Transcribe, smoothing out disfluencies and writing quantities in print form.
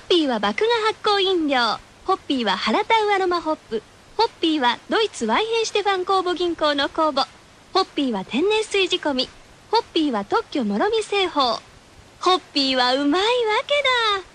ピーは麦芽発酵飲料。ホッピーはハラタウアロマホップ。ホッピーはドイツワイヘンシュテファン酵母銀行の酵母。ホッピーは天然水仕込み。ホッピーは特許もろみ製法。ホッピーはうまいわけだ。